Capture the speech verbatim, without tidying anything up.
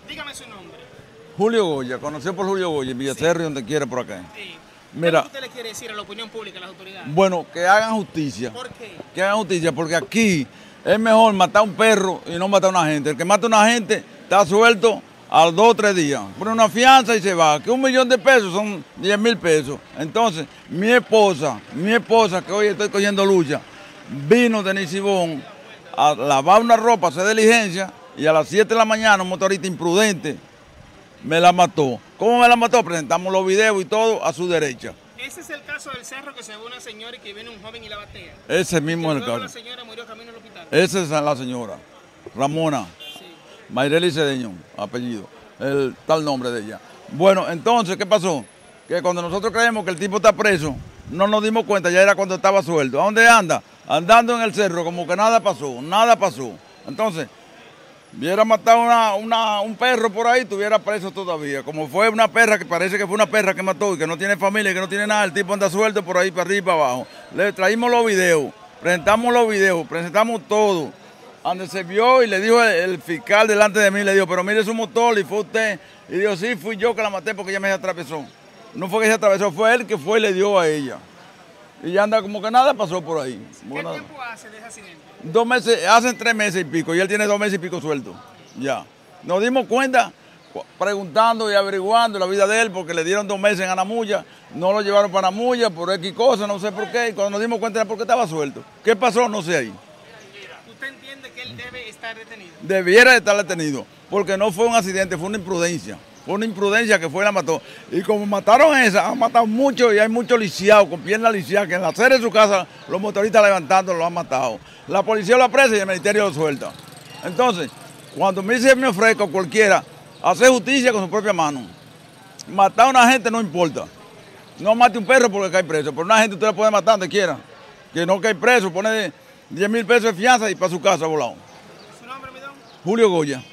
Dígame su nombre. Julio Goya, conocido por Julio Goya, en Villacerri, sí. Donde quiera por acá. Sí. Mira, ¿Qué usted le quiere decir a la opinión pública, a las autoridades? Bueno, que hagan justicia. ¿Por qué? Que hagan justicia, porque aquí es mejor matar a un perro y no matar a una gente. El que mata a una gente está suelto a los dos o tres días. Pone una fianza y se va. Que un millón de pesos son diez mil pesos. Entonces, mi esposa, mi esposa, que hoy estoy cogiendo lucha, vino de Nisibón a lavar una ropa, a hacer diligencia, y a las siete de la mañana un motorista imprudente me la mató. ¿Cómo me la mató? Presentamos los videos y todo a su derecha. Ese es el caso del cerro que se ve una señora y que viene un joven y la batea. Ese mismo es el caso. La señora murió camino al hospital. Esa es la señora, Ramona, sí. Mayreli Cedeño, apellido, el tal nombre de ella. Bueno, entonces, ¿qué pasó? Que cuando nosotros creemos que el tipo está preso, no nos dimos cuenta, ya era cuando estaba suelto. ¿A dónde anda? Andando en el cerro, como que nada pasó, nada pasó. Entonces, hubiera matado una, una, un perro por ahí, estuviera preso todavía. Como fue una perra, que parece que fue una perra que mató y que no tiene familia y que no tiene nada, el tipo anda suelto por ahí, para arriba y para abajo. Le traímos los videos, presentamos los videos, presentamos todo. Donde se vio y le dijo el, el fiscal delante de mí, le dijo, pero mire su motor y fue usted. Y dijo, sí, fui yo que la maté porque ella me atravesó. No fue que se atravesó, fue él que fue y le dio a ella. Y ya anda como que nada pasó por ahí. ¿Qué bueno, tiempo hace de ese accidente? Dos meses, hacen tres meses y pico, y él tiene dos meses y pico suelto. Ya. Nos dimos cuenta preguntando y averiguando la vida de él, porque le dieron dos meses en Anamuya, no lo llevaron para Anamuya por X cosas, no sé por qué, y cuando nos dimos cuenta era porque estaba suelto. ¿Qué pasó? No sé ahí. ¿Usted entiende que él debe estar detenido? Debiera estar detenido, porque no fue un accidente, fue una imprudencia. Fue una imprudencia que fue y la mató. Y como mataron esa, han matado mucho y hay muchos lisiados, con piernas lisiadas, que en la acera de su casa, los motoristas levantando lo han matado. La policía lo apresa y el ministerio lo suelta. Entonces, cuando me dice me ofrezco cualquiera, hacer justicia con su propia mano. Matar a una gente no importa. No mate un perro porque cae preso. Por una gente usted la puede matar donde quiera. Que no cae preso, pone diez mil pesos de fianza y para su casa volado. ¿Su nombre, mi don? Julio Goya.